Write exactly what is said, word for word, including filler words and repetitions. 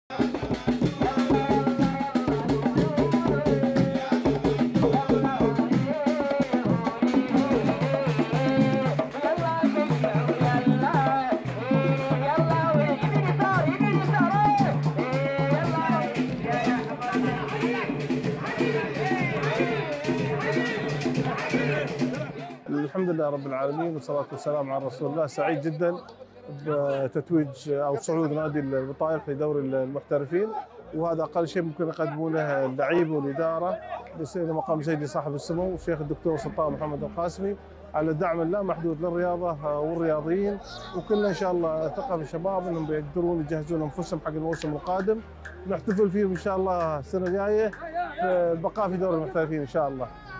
الحمد لله رب العالمين والصلاة والسلام على رسول الله. سعيد جدا بتتويج أو صعود نادي البطايل في دوري المحترفين، وهذا أقل شيء ممكن يقدمونه اللعيبة والإدارة بسيدنا مقام سيدي صاحب السمو الشيخ الدكتور سلطان محمد القاسمي على الدعم اللامحدود للرياضة والرياضيين، وكلنا إن شاء الله ثقة في الشباب أنهم بيقدرون يجهزون أنفسهم حق الموسم القادم، نحتفل فيهم إن شاء الله السنة الجاية في البقاء في دوري المحترفين إن شاء الله.